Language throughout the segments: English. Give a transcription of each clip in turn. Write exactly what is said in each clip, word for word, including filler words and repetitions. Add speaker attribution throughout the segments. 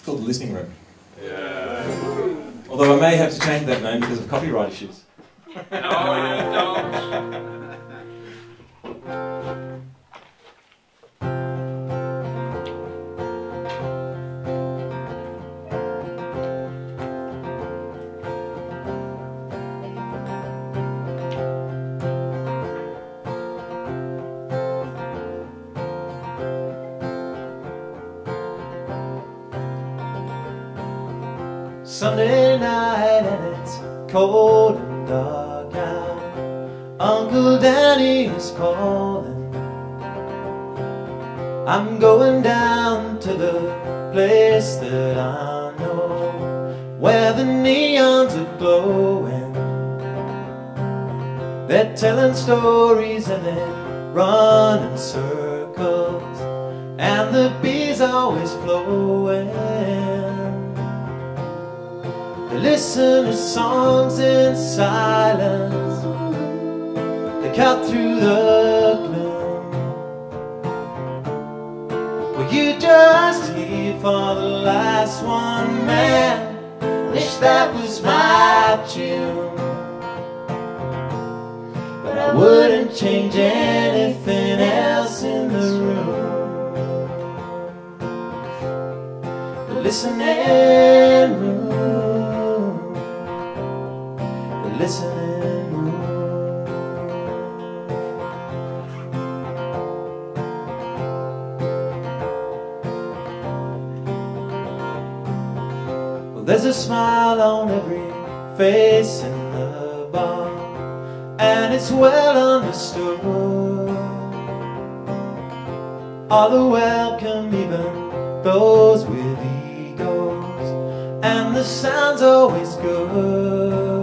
Speaker 1: It's called The Listening Room.
Speaker 2: Yeah.
Speaker 1: Although I may have to change that name because of copyright issues.
Speaker 2: No, you don't.
Speaker 3: Sunday night and it's cold and dark out. Uncle Danny is calling. I'm going down to the place that I know, where the neons are glowing. They're telling stories and they run in circles, and the bees are always flowing. They listen to songs in silence, they cut through the gloom. Were you just here for the last one, man? Wish that was my tune, but I wouldn't change anything else in the room. The listening room, listening room. Well, there's a smile on every face in the bar, and it's well understood. All are welcome, even those with egos, and the sound's always good.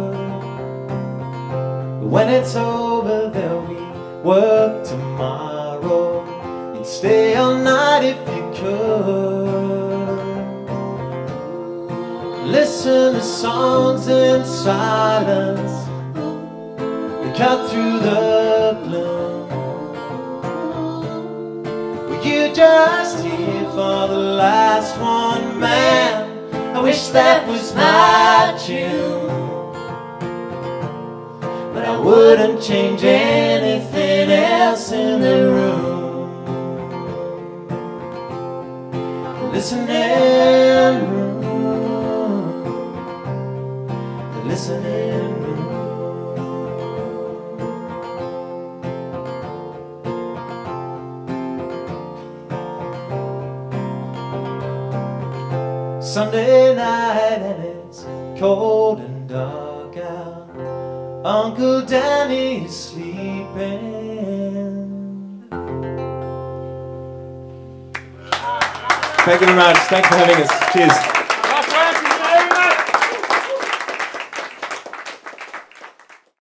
Speaker 3: When it's over, there'll be work tomorrow. You'd stay all night if you could. Listen to songs in silence, they cut through the gloom. Were you just here for the last one, man? I wish that was my tune, but I wouldn't change anything else in the room. The listening room, the listening room. Sunday night and it's cold and dark out. Uncle Danny is sleeping.
Speaker 1: Thank you very much. Thanks for having us. Cheers.